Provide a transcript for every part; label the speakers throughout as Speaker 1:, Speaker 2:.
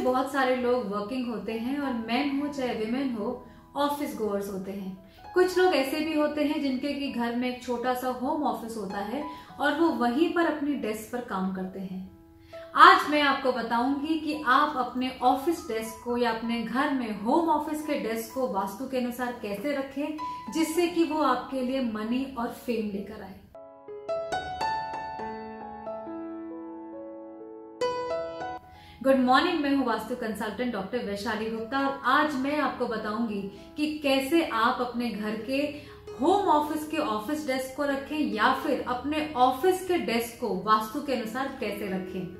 Speaker 1: बहुत सारे लोग वर्किंग होते हैं और मेन हो चाहे विमेन हो, ऑफिस गोअर्स होते हैं। कुछ लोग ऐसे भी होते हैं जिनके कि घर में एक छोटा सा होम ऑफिस होता है और वो वहीं पर अपनी डेस्क पर काम करते हैं। आज मैं आपको बताऊंगी कि आप अपने ऑफिस डेस्क को या अपने घर में होम ऑफिस के डेस्क को वास्तु के अनुसार कैसे रखें, जिससे कि वो आपके लिए मनी और फेम लेकर आए। गुड मॉर्निंग, मैं हूँ वास्तु कंसल्टेंट डॉक्टर वैशाली गुप्ता और आज मैं आपको बताऊंगी कि कैसे आप अपने घर के होम ऑफिस के ऑफिस डेस्क को रखें या फिर अपने ऑफिस के डेस्क को वास्तु के अनुसार कैसे रखें।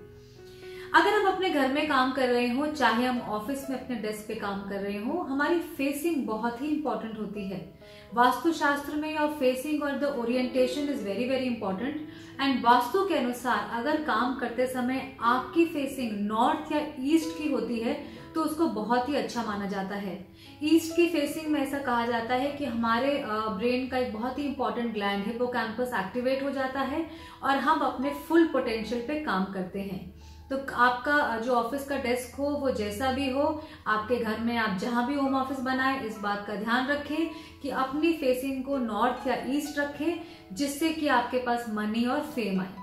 Speaker 1: अगर हम अपने घर में काम कर रहे हो, चाहे हम ऑफिस में अपने डेस्क पे काम कर रहे हो, हमारी फेसिंग बहुत ही इंपॉर्टेंट होती है। वास्तुशास्त्र में योर फेसिंग और the orientation is very very important and vastu के अनुसार अगर काम करते समय आपकी फेसिंग नॉर्थ या ईस्ट की होती है तो उसको बहुत ही अच्छा माना जाता है। ईस्ट की फेसिंग में ऐसा कहा जाता है कि हमारे ब्रेन का एक बहुत ही इंपॉर्टेंट ग्लैंड हिप्पोकैम्पस एक्टिवेट हो जाता है और हम अपने फुल पोटेंशियल पे काम करते हैं। तो आपका जो ऑफिस का डेस्क हो वो जैसा भी हो, आपके घर में आप जहां भी होम ऑफिस बनाएं, इस बात का ध्यान रखें कि अपनी फेसिंग को नॉर्थ या ईस्ट रखें, जिससे कि आपके पास मनी और फेम आए।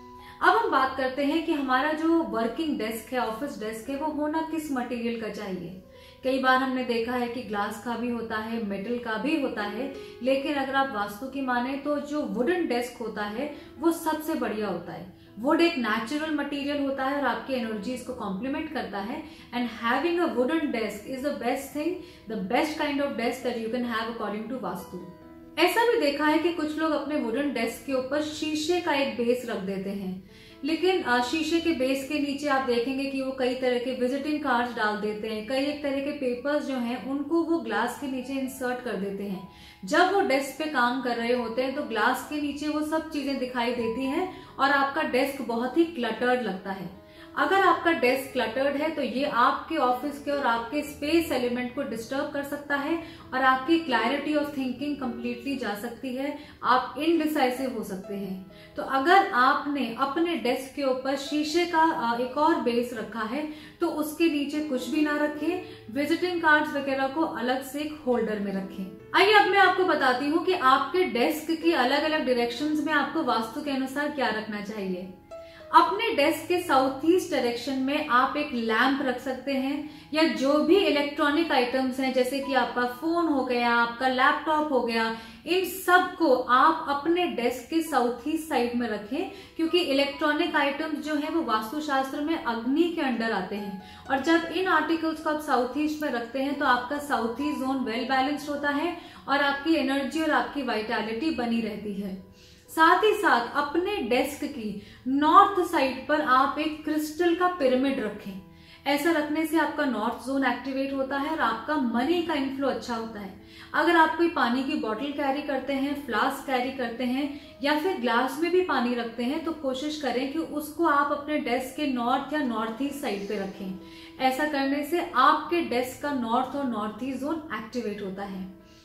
Speaker 1: अब हम बात करते हैं कि हमारा जो वर्किंग डेस्क है, ऑफिस डेस्क है, वो होना किस मटेरियल का चाहिए। कई बार हमने देखा है कि ग्लास का भी होता है, मेटल का भी होता है, लेकिन अगर आप वास्तु की माने तो जो वुडन डेस्क होता है वो सबसे बढ़िया होता है। वुड एक नेचुरल मटेरियल होता है और आपकी एनर्जी इसको कॉम्प्लीमेंट करता है and having a wooden desk is the best thing, the best kind of desk that you can have according to vastu. ऐसा भी देखा है कि कुछ लोग अपने वुडन डेस्क के ऊपर शीशे का एक बेस रख देते हैं, लेकिन शीशे के बेस के नीचे आप देखेंगे कि वो कई तरह के विजिटिंग कार्ड्स डाल देते हैं, कई एक तरह के पेपर्स जो हैं उनको वो ग्लास के नीचे इंसर्ट कर देते हैं। जब वो डेस्क पे काम कर रहे होते हैं तो ग्लास के नीचे वो सब चीजें दिखाई देती हैं और आपका डेस्क बहुत ही क्लटर्ड लगता है। अगर आपका डेस्क क्लटर्ड है तो ये आपके ऑफिस के और आपके स्पेस एलिमेंट को डिस्टर्ब कर सकता है और आपकी क्लैरिटी ऑफ थिंकिंग कंप्लीटली जा सकती है, आप इनडिसाइसिव हो सकते हैं। तो अगर आपने अपने डेस्क के ऊपर शीशे का एक और बेस रखा है तो उसके नीचे कुछ भी ना रखें, विजिटिंग कार्ड्स वगैरह को अलग से एक होल्डर में रखें। आइए अब मैं आपको बताती हूँ कि आपके डेस्क की अलग अलग डायरेक्शंस में आपको वास्तु के अनुसार क्या रखना चाहिए। अपने डेस्क के साउथ ईस्ट डायरेक्शन में आप एक लैंप रख सकते हैं या जो भी इलेक्ट्रॉनिक आइटम्स हैं जैसे कि आपका फोन हो गया, आपका लैपटॉप हो गया, इन सब को आप अपने डेस्क के साउथ ईस्ट साइड में रखें, क्योंकि इलेक्ट्रॉनिक आइटम्स जो है वो वास्तुशास्त्र में अग्नि के अंडर आते हैं और जब इन आर्टिकल्स को आप साउथ ईस्ट में रखते हैं तो आपका south east zone well balanced होता है और आपकी एनर्जी और आपकी वाइटैलिटी बनी रहती है। साथ ही साथ अपने डेस्क की नॉर्थ साइड पर आप एक क्रिस्टल का पिरामिड रखें। ऐसा रखने से आपका नॉर्थ जोन एक्टिवेट होता है और आपका मनी का इनफ्लो अच्छा होता है। अगर आप कोई पानी की बोतल कैरी करते हैं, फ्लास्क कैरी करते हैं या फिर ग्लास में भी पानी रखते हैं तो कोशिश करें कि उसको आप अपने डेस्क के नॉर्थ या नॉर्थ ईस्ट साइड पे रखें। ऐसा करने से आपके डेस्क का नॉर्थ और नॉर्थ ईस्ट जोन एक्टिवेट होता है।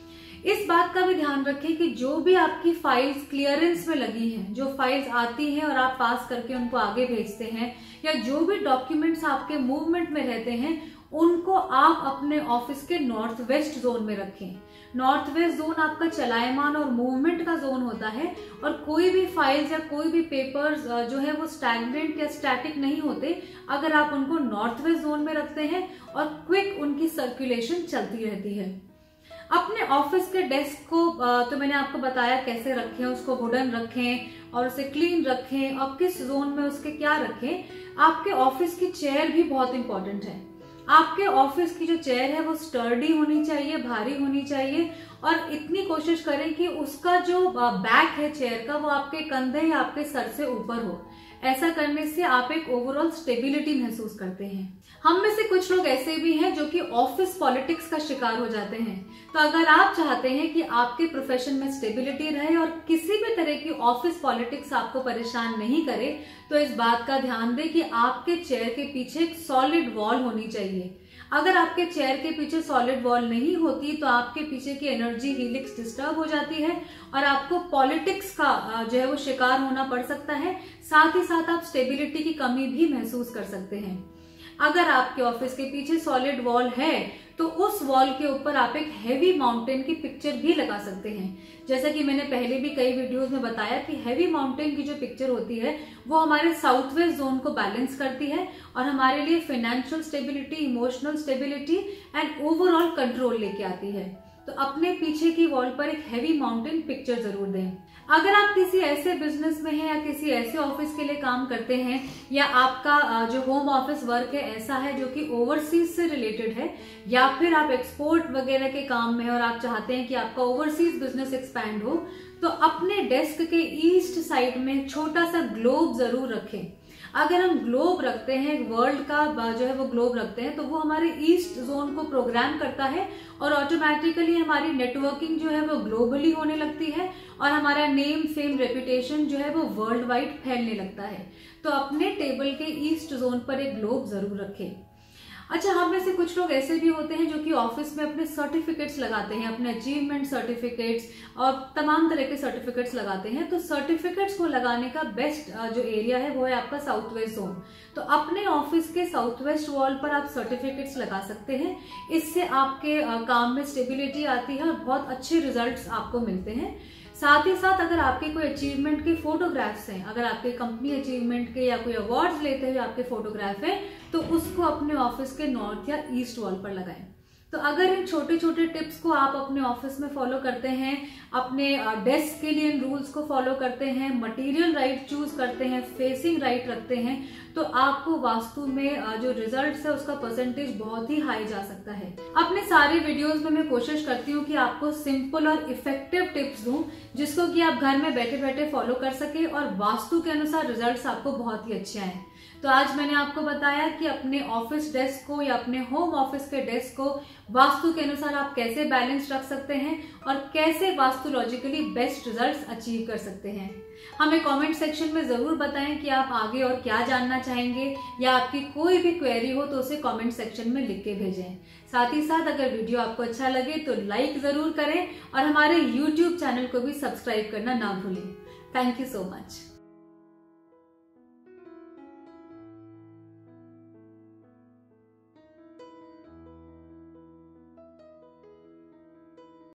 Speaker 1: इस बात का भी ध्यान रखें कि जो भी आपकी फाइल्स क्लियरेंस में लगी हैं, जो फाइल्स आती हैं और आप पास करके उनको आगे भेजते हैं, या जो भी डॉक्यूमेंट्स आपके मूवमेंट में रहते हैं, उनको आप अपने ऑफिस के नॉर्थ वेस्ट जोन में रखें। नॉर्थ वेस्ट जोन आपका चलायमान और मूवमेंट का जोन होता है और कोई भी फाइल्स या कोई भी पेपर्स जो है वो स्टैग्नेंट या स्टैटिक नहीं होते अगर आप उनको नॉर्थ वेस्ट जोन में रखते हैं और क्विक उनकी सर्कुलेशन चलती रहती है। अपने ऑफिस के डेस्क को तो मैंने आपको बताया कैसे रखें, उसको वुडन रखें और उसे क्लीन रखें और किस जोन में उसके क्या रखें। आपके ऑफिस की चेयर भी बहुत इंपॉर्टेंट है। आपके ऑफिस की जो चेयर है वो स्टर्डी होनी चाहिए, भारी होनी चाहिए और इतनी कोशिश करें कि उसका जो बैक है चेयर का वो आपके कंधे या आपके सर से ऊपर हो। ऐसा करने से आप एक ओवरऑल स्टेबिलिटी महसूस करते हैं। हम में से कुछ लोग ऐसे भी हैं जो कि ऑफिस पॉलिटिक्स का शिकार हो जाते हैं। तो अगर आप चाहते हैं कि आपके प्रोफेशन में स्टेबिलिटी रहे और किसी भी तरह की ऑफिस पॉलिटिक्स आपको परेशान नहीं करे, तो इस बात का ध्यान दें कि आपके चेयर के पीछे एक सॉलिड वॉल होनी चाहिए। अगर आपके चेयर के पीछे सॉलिड वॉल नहीं होती तो आपके पीछे की एनर्जी हीलिक्स डिस्टर्ब हो जाती है और आपको पॉलिटिक्स का जो है वो शिकार होना पड़ सकता है। साथ ही साथ आप स्टेबिलिटी की कमी भी महसूस कर सकते हैं। अगर आपके ऑफिस के पीछे सॉलिड वॉल है तो उस वॉल के ऊपर आप एक हैवी माउंटेन की पिक्चर भी लगा सकते हैं। जैसा कि मैंने पहले भी कई वीडियोस में बताया कि हैवी माउंटेन की जो पिक्चर होती है वो हमारे साउथ वेस्ट जोन को बैलेंस करती है और हमारे लिए financial stability, emotional stability and overall control लेके आती है। तो अपने पीछे की वॉल पर एक हैवी माउंटेन पिक्चर जरूर दें। अगर आप किसी ऐसे बिजनेस में हैं या किसी ऐसे ऑफिस के लिए काम करते हैं या आपका जो होम ऑफिस वर्क है ऐसा है जो कि ओवरसीज से रिलेटेड है, या फिर आप एक्सपोर्ट वगैरह के काम में और आप चाहते हैं कि आपका ओवरसीज बिजनेस एक्सपैंड हो, तो अपने डेस्क के ईस्ट साइड में छोटा सा ग्लोब जरूर रखें। अगर हम ग्लोब रखते हैं, वर्ल्ड का जो है वो ग्लोब रखते हैं, तो वो हमारे ईस्ट जोन को प्रोग्राम करता है और ऑटोमेटिकली हमारी नेटवर्किंग जो है वो ग्लोबली होने लगती है और हमारा नेम, फेम, रेपुटेशन जो है वो वर्ल्ड वाइड फैलने लगता है। तो अपने टेबल के ईस्ट जोन पर एक ग्लोब जरूर रखें। अच्छा, हम में से कुछ लोग ऐसे भी होते हैं जो कि ऑफिस में अपने सर्टिफिकेट्स लगाते हैं, अपने अचीवमेंट सर्टिफिकेट्स और तमाम तरह के सर्टिफिकेट्स लगाते हैं। तो सर्टिफिकेट्स को लगाने का बेस्ट जो एरिया है वो है आपका साउथ वेस्ट जोन। तो अपने ऑफिस के साउथ वेस्ट वॉल पर आप सर्टिफिकेट्स लगा सकते हैं। इससे आपके काम में स्टेबिलिटी आती है और बहुत अच्छे रिजल्ट्स आपको मिलते हैं। साथ ही साथ अगर आपके कोई अचीवमेंट के फोटोग्राफ्स हैं, अगर आपके कंपनी अचीवमेंट के या कोई अवार्ड्स लेते हुए आपके फोटोग्राफ है, तो उसको अपने ऑफिस के नॉर्थ या ईस्ट वॉल पर लगाएं। तो अगर इन छोटे छोटे टिप्स को आप अपने ऑफिस में फॉलो करते हैं, अपने डेस्क के लिए इन रूल्स को फॉलो करते हैं, मटेरियल राइट चूज करते हैं, फेसिंग राइट रखते हैं, तो आपको वास्तु में जो रिजल्ट्स है उसका परसेंटेज बहुत ही हाई जा सकता है। अपने सारे वीडियोस में मैं कोशिश करती हूँ कि आपको सिंपल और इफेक्टिव टिप्स दूं जिसको कि आप घर में बैठे बैठे फॉलो कर सके और वास्तु के अनुसार रिजल्ट्स आपको बहुत ही अच्छे आए। तो आज मैंने आपको बताया कि अपने ऑफिस डेस्क को या अपने होम ऑफिस के डेस्क को वास्तु के अनुसार आप कैसे बैलेंस रख सकते हैं और कैसे वास्तुलॉजिकली बेस्ट रिजल्ट्स अचीव कर सकते हैं। हमें कमेंट सेक्शन में जरूर बताएं कि आप आगे और क्या जानना चाहेंगे, या आपकी कोई भी क्वेरी हो तो उसे कमेंट सेक्शन में लिख के भेजें। साथ ही साथ अगर वीडियो आपको अच्छा लगे तो लाइक जरूर करें और हमारे YouTube चैनल को भी सब्सक्राइब करना ना भूलें। Thank you so much.